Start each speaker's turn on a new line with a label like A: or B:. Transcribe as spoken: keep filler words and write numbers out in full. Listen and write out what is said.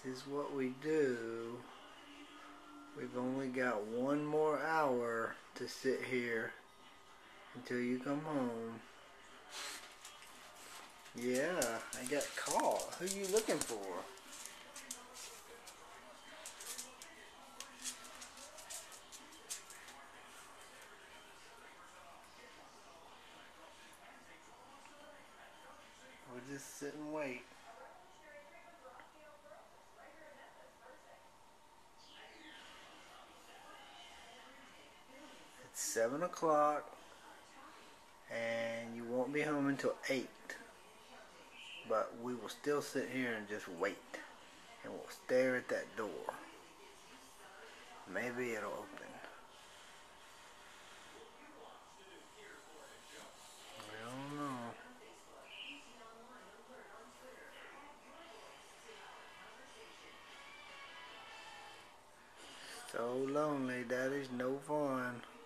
A: This is what we do. We've only got one more hour to sit here until you come home. Yeah, I got caught. Who you looking for? We'll just sit and wait. It's seven o'clock and you won't be home until eight. But we will still sit here and just wait. And we'll stare at that door. Maybe it'll open. I don't know. So lonely, that is no fun.